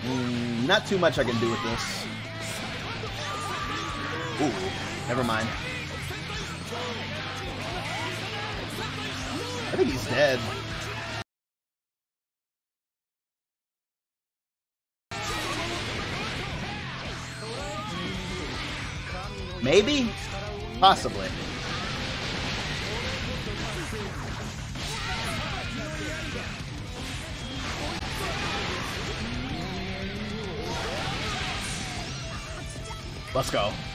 Not too much I can do with this. Ooh, never mind. I think he's dead. Maybe? Possibly. Let's go.